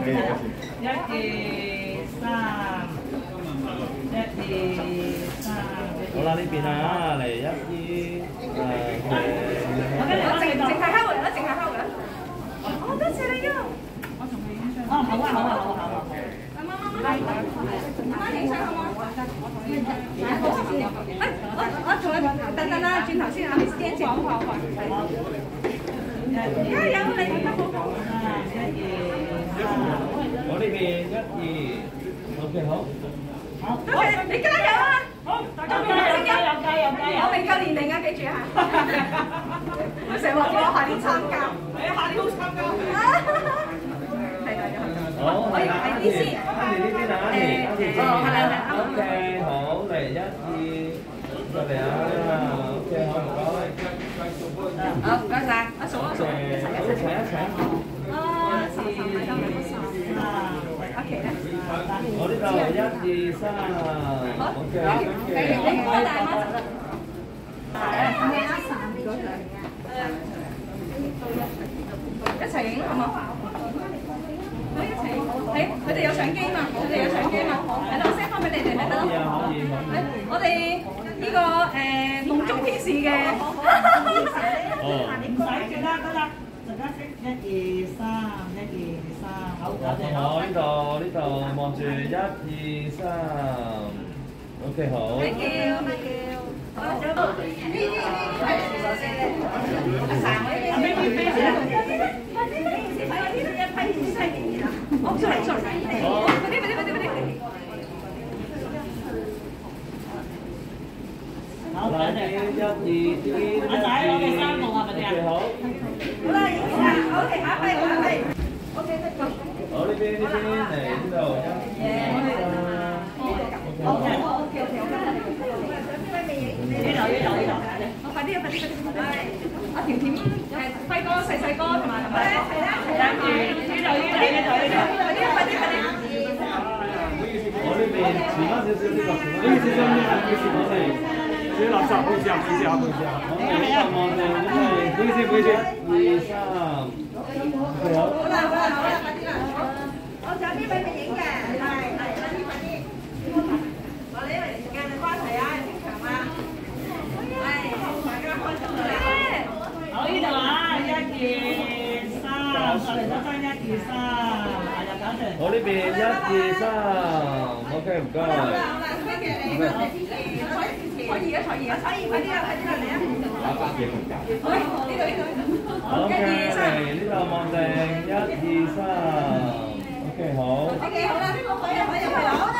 1、2、3，1、2、3。好啦，呢邊啊，嚟1、2、 我淨係敲㗎，淨係敲㗎。哦，多謝你啊！我同佢影相。哦，好啊，好啊，好啊，好啊。媽影相好唔好？我同佢等啦，轉頭先啊，你先整好啊。加油，你得好好。 我呢邊1、2 ，OK 好。 好，多謝你加油啊！好，大家加油！我未夠年齡啊，記住嚇。佢成日話叫我下年參加，係啊，下年都參加。係大家。 好，係啦，呢邊啊，OK， 好，嚟1、2，過嚟啊 ，OK， 好唔該。 好，唔該曬，我數一數， 一齊。 OK 啦。 我呢度1、2、3 ，OK。 你過嚟嗎？一齊影好冇？一齊，佢哋有相機嘛？係啦，我 send 翻俾你哋咪得咯。我哋呢個夢中天使嘅。 哦。 唔使住啦，得啦，陣間先1、2、3，好，搞掂。 我呢度望住1、2、3 ，OK 好。 Thank you。阿 Sa，我呢邊。哦，sorry。 好，搞掂。 1、2， 阿仔攞嘅3號係咪啲啊？ 好。 好啦，影相。OK，下一位。OK，得咗。 好，呢邊嚟呢度1、2、3。 OK。快啲！阿甜甜輝哥、細哥同埋係啦， 我呢邊遲翻少少呢個，呢個少少呢個垃圾，唔好意思啊。我呢度望住，唔好意思。1、2、3，好。 好啦，快啲啦！我仲有啲俾你影嘅，係，快啲！我哋因為時間嘅關係啊，清場啊，係，大家開心啦！ 好，呢度啊，1、2、3，我哋都爭1、2、3，又搞掂。 我呢邊1、2、3 ，OK 唔該。 好啦，多謝你，可以，快啲啦，嚟啊！好，呢度。 OK， 嚟呢度望定1、2、3 ，OK 好。 OK， 好啦，呢個可以，我影，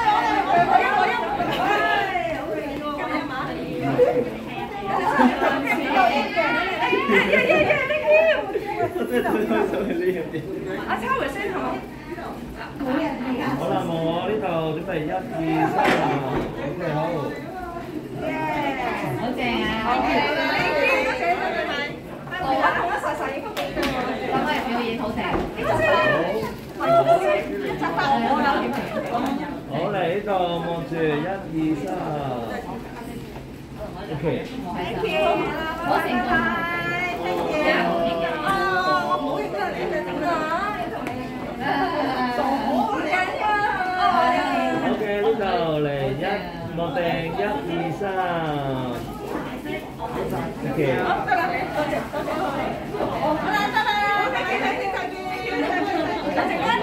阿超回聲好。 好啦，望我呢度準備1、2、3 ，OK 好。 好正啊！ 我同一實影幅幾張， 有冇人表演好正？ 好嚟呢度望住1、2、3 ，OK。 Thank you，好成功。我冇影啦，你哋整啦，你同你好緊要。 OK，呢度嚟落定1、2、3。OK。 好，得啦，多謝。好啦，拜拜。再見。